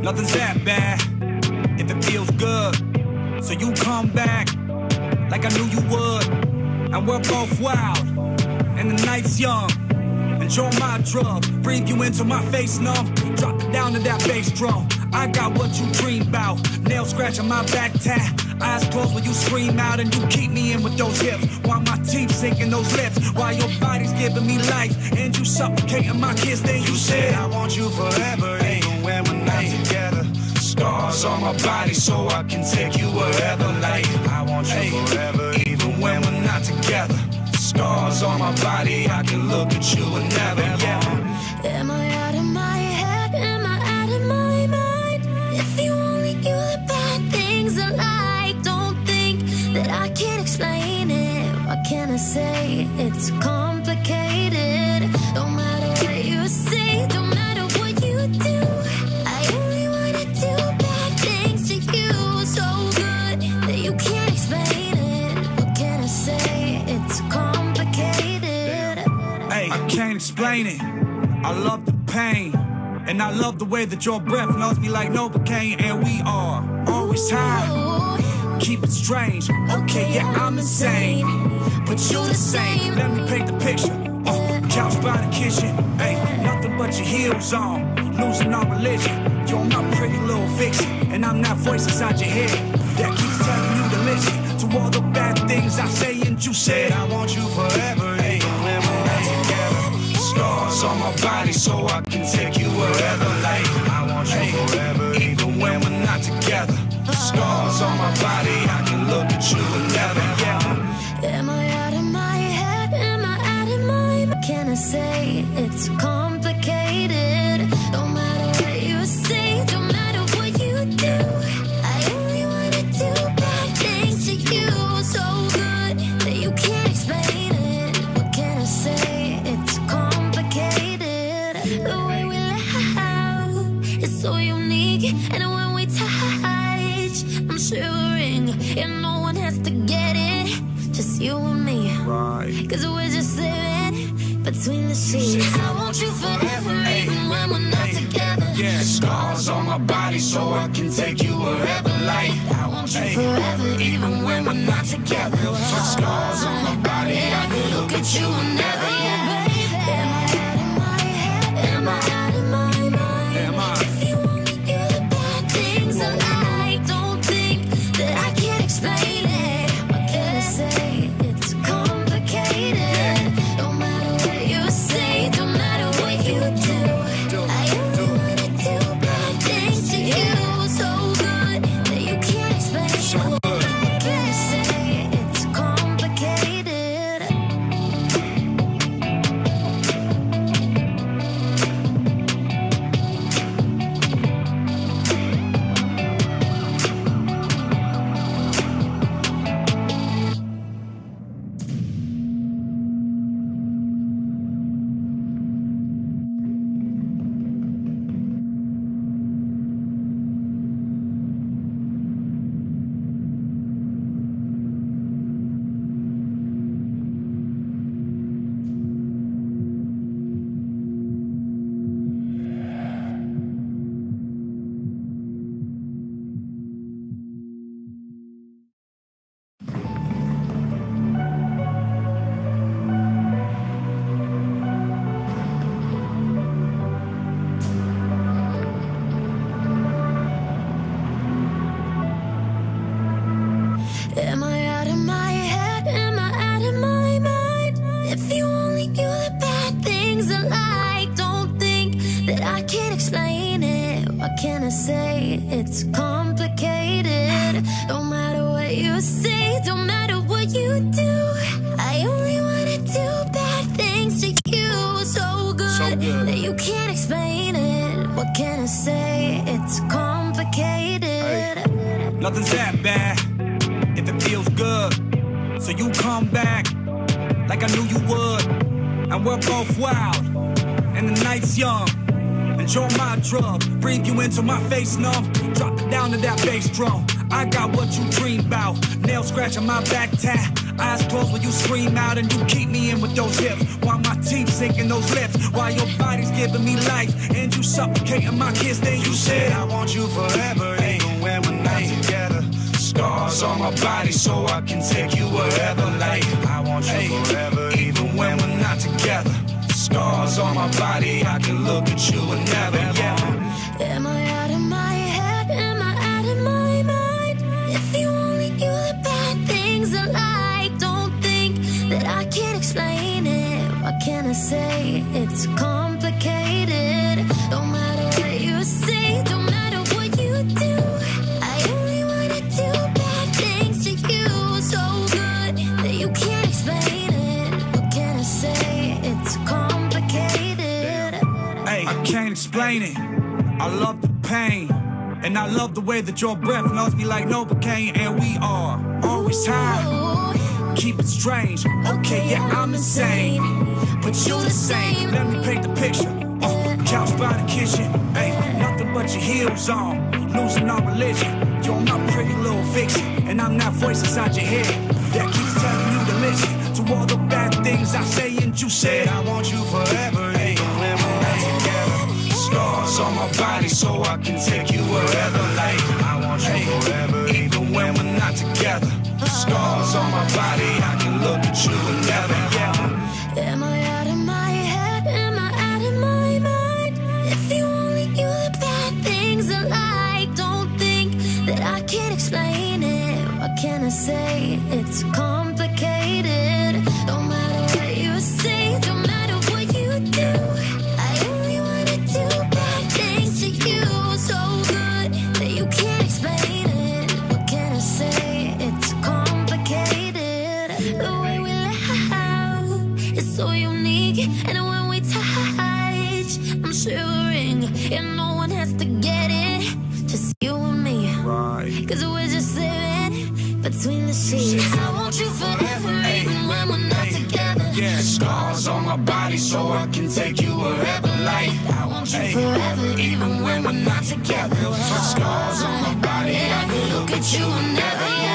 Nothing's that bad if it feels good. So you come back like I knew you would. And we're both wild, and the night's young. Enjoy my drug, breathe you into my face numb. Drop it down to that bass drum. I got what you dream about. Nails scratching my back tat. Eyes closed when you scream out, and you keep me in with those hips. While my teeth sinking those lips. While your body's giving me life, and you suffocating my kiss. Then you said I want you forever, even when we're not together. Scars on my body so I can take you wherever. Like I want you forever, even when we're not together. Scars on my body, I can look at you and never. Am I out of my head? Am I out of my mind? If you only knew the bad things I like, don't think that I can't explain it. What can I say? It's complicated. Don't matter what you say, don't matter what you do. I only wanna do bad things to you, so good that you can't explain it. What can I say? It's complicated. Hey, I can't explain it. I love the pain, and I love the way that your breath knows me like Novocaine. And we are always high, keep it strange. Okay, yeah, I'm insane, but you the same. Let me paint the picture. Couch by the kitchen, hey, nothing but your heels on, losing our religion. You're my pretty little fiction, and I'm that voice inside your head that keeps telling you to listen to all the bad things I say. And you said I want you forever, hey, when we're not together. Scars on my body so I can take you wherever. Like I want you forever, even when we're not together. Scars on my body, I can look at you and never. Am I out of my head? Am I out of my mind? What can I say? It's complicated. Don't matter what you say, don't matter what you do. I only wanna do bad things to you, so good that you can't explain it. What can I say? It's complicated. The way we laugh is so unique, and when we touch, I'm shivering, and no one has to get it, just you and me. Right. Cause we're just living between the sheets. I want you forever, even when we're not together. Yeah, scars on my body so I can take you wherever. Like I want you forever, even when we're not together. Scars on my body, I can look at you and never. Am I out of my head? Am I out of my mind? Am I? If you only knew the bad things I like, don't think that I can't explain it. What can I say? It's complicated. Don't matter what you say, don't matter what you do. I only wanna do bad things to you, so good that you can't explain it. What can I say? It's complicated. Am I out of my head? Am I out of my mind? If you only knew the bad things I like, don't think that I can't explain it. What can I say? It's complicated. Don't matter what you say, don't matter what you do. I only wanna do bad things to you, so good that you can't explain it. What can I say? It's complicated. Nothing's that bad if it feels good. So you come back like I knew you would. And we're both wild, and the night's young. Enjoy my drug, breathe you into my face numb. Drop it down to that bass drum. I got what you dream about. Nail scratching my back tat. Eyes closed when you scream out, and you keep me in with those hips, while my teeth sinking those lips, while your body's giving me life, and you suffocating my kiss. Then you said I want you forever, even when we're not together. Scars on my body so I can take you wherever. Like I want you forever, even when we're not together. Scars on my body, I can look at you and never. Am I out of my head? Am I out of my mind? If you only knew the bad things I like, don't think that I can't explain it. What can I say? It's complicated. Don't matter what you say, don't matter what you do. I only wanna do bad things to you, so good that you can't explain it. What can I say? It's complicated. I can't explain it. I love the pain, and I love the way that your breath knows me like Novocaine. And we are always high, keep it strange. Okay, yeah, I'm insane, but you the same. Let me paint the picture. Couch by the kitchen, hey, nothing but your heels on, losing all religion. You're my pretty little fiction, and I'm that voice inside your head that keeps telling you to listen to all the bad things I say. And you said I want you forever, even when we're not together. Scars on my body so I can take you wherever. Like I want you forever, even when we're not together. Scars on my body, I can look at you and never. Am I out of my head? Am I out of my mind? If you only knew the bad things I like, don't think that I can't explain it. What can I say? It's complicated. Don't matter what you say, don't matter what you do. I only wanna do bad things to you, so good that you can't explain it. What can I say? It's complicated. The way we laugh is so unique, and when we touch, I'm shivering, and no one has to get it, just you and me. Cause we're just living between the sheets. I want you forever, even when we're not together. Yeah, scars on my body so I can take you wherever. Like I want you forever, even when we're not together. Scars on my body, I can look at you and never.